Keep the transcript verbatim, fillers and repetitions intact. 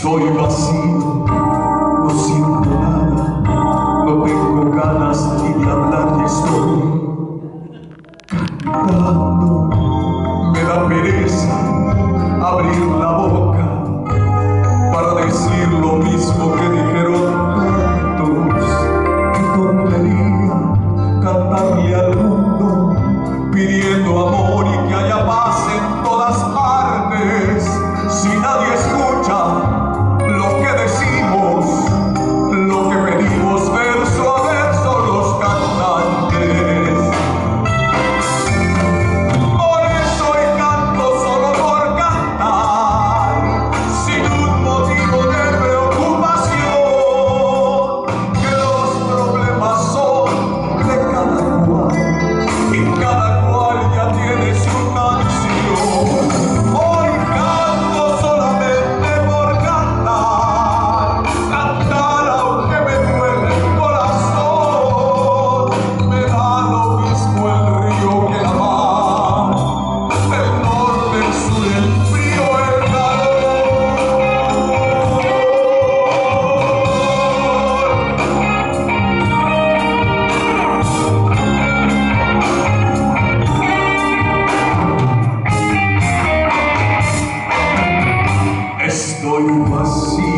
Estoy vacío, no siento nada, no tengo ganas ni de hablar y estoy cantando. Me da pereza abrir la boca para decir lo mismo que dijeron tantos. Qué tontería cantarle al mundo pidiendo amor y que haya paz en todas partes. Si nadie escucha lo que decimos, lo que pedimos verso a verso los cantantes. Por eso hoy canto solo por cantar, sin un motivo de preocupación, que los problemas son de cada cual y cada cual ya tiene su canción. Hoy canto solamente por cantar, cantar aunque me duele el corazón. Me da lo mismo el río que la mar, el norte, el sur, el frío, el calor. Estoy vacío.